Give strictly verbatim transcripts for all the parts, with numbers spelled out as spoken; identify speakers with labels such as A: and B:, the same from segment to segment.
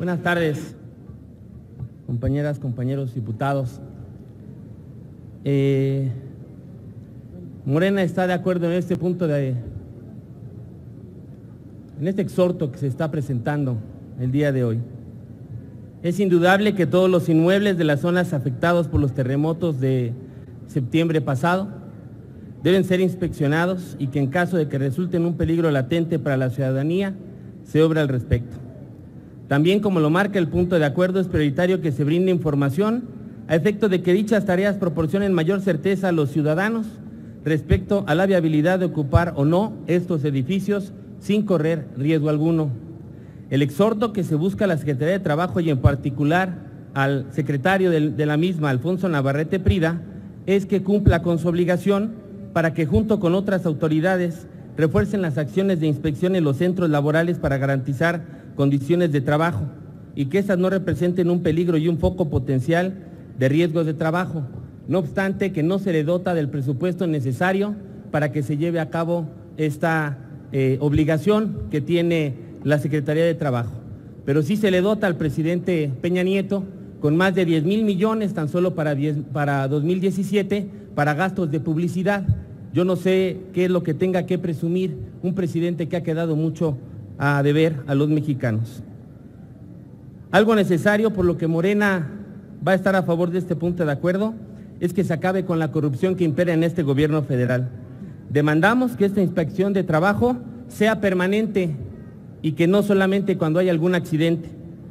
A: Buenas tardes, compañeras, compañeros diputados. Eh, Morena está de acuerdo en este punto de, en este exhorto que se está presentando el día de hoy. Es indudable que todos los inmuebles de las zonas afectados por los terremotos de septiembre pasado deben ser inspeccionados y que en caso de que resulten un peligro latente para la ciudadanía, se obra al respecto. También, como lo marca el punto de acuerdo, es prioritario que se brinde información a efecto de que dichas tareas proporcionen mayor certeza a los ciudadanos respecto a la viabilidad de ocupar o no estos edificios sin correr riesgo alguno. El exhorto que se busca a la Secretaría de Trabajo y en particular al secretario de, de la misma, Alfonso Navarrete Prida, es que cumpla con su obligación para que junto con otras autoridades refuercen las acciones de inspección en los centros laborales para garantizar condiciones de trabajo y que éstas no representen un peligro y un foco potencial de riesgos de trabajo, no obstante que no se le dota del presupuesto necesario para que se lleve a cabo esta eh, obligación que tiene la Secretaría de Trabajo. Pero sí se le dota al presidente Peña Nieto con más de diez mil millones tan solo para, diez, para dos mil diecisiete para gastos de publicidad. Yo no sé qué es lo que tenga que presumir un presidente que ha quedado mucho a deber a los mexicanos. Algo necesario por lo que Morena va a estar a favor de este punto de acuerdo es que se acabe con la corrupción que impera en este gobierno federal. Demandamos que esta inspección de trabajo sea permanente y que no solamente cuando hay algún accidente.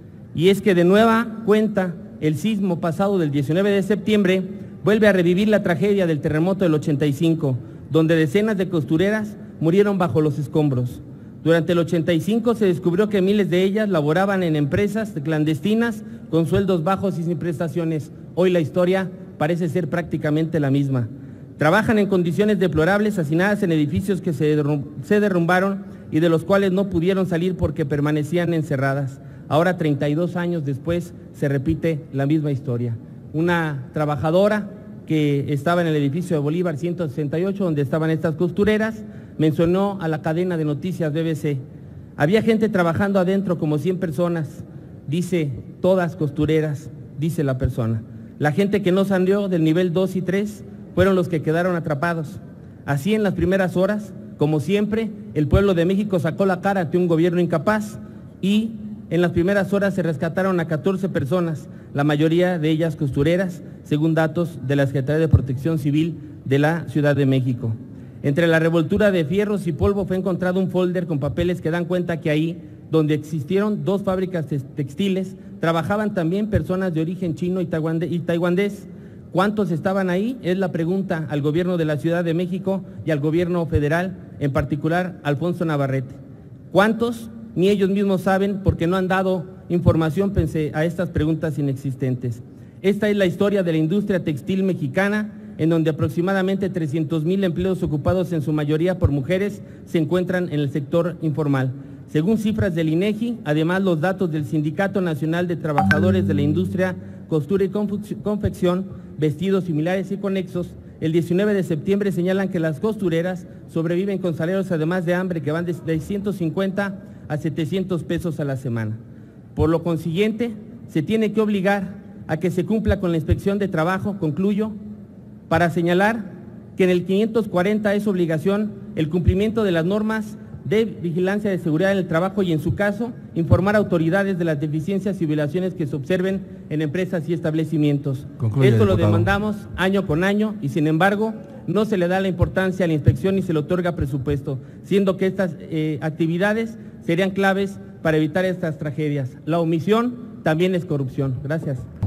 A: Y es que de nueva cuenta el sismo pasado del diecinueve de septiembre vuelve a revivir la tragedia del terremoto del ochenta y cinco, donde decenas de costureras murieron bajo los escombros. Durante el ochenta y cinco se descubrió que miles de ellas laboraban en empresas clandestinas con sueldos bajos y sin prestaciones. Hoy la historia parece ser prácticamente la misma. Trabajan en condiciones deplorables, hacinadas en edificios que se, derrum se derrumbaron y de los cuales no pudieron salir porque permanecían encerradas. Ahora, treinta y dos años después, se repite la misma historia. Una trabajadora que estaba en el edificio de Bolívar ciento sesenta y ocho, donde estaban estas costureras, mencionó a la cadena de noticias B B C. Había gente trabajando adentro como cien personas, dice, todas costureras, dice la persona. La gente que no salió del nivel dos y tres fueron los que quedaron atrapados. Así, en las primeras horas, como siempre, el pueblo de México sacó la cara ante un gobierno incapaz y en las primeras horas se rescataron a catorce personas, la mayoría de ellas costureras, según datos de la Secretaría de Protección Civil de la Ciudad de México. Entre la revoltura de fierros y polvo fue encontrado un folder con papeles que dan cuenta que ahí, donde existieron dos fábricas textiles, trabajaban también personas de origen chino y taiwanés. ¿Cuántos estaban ahí? Es la pregunta al gobierno de la Ciudad de México y al gobierno federal, en particular Alfonso Navarrete. ¿Cuántos? Ni ellos mismos saben porque no han dado información pese a estas preguntas inexistentes. Esta es la historia de la industria textil mexicana, en donde aproximadamente trescientos mil empleos ocupados en su mayoría por mujeres se encuentran en el sector informal. Según cifras del INEGI, además los datos del Sindicato Nacional de Trabajadores de la Industria, Costura y Confección, Vestidos similares y conexos, el diecinueve de septiembre señalan que las costureras sobreviven con salarios además de hambre que van de seiscientos cincuenta a setecientos pesos a la semana. Por lo consiguiente, se tiene que obligar a que se cumpla con la inspección de trabajo, concluyo, para señalar que en el quinientos cuarenta es obligación el cumplimiento de las normas de vigilancia de seguridad en el trabajo y, en su caso, informar a autoridades de las deficiencias y violaciones que se observen en empresas y establecimientos.
B: Concluye,
A: Esto
B: diputado.
A: lo demandamos año con año y, sin embargo, no se le da la importancia a la inspección ni se le otorga presupuesto, siendo que estas eh, actividades serían claves para evitar estas tragedias. La omisión también es corrupción. Gracias.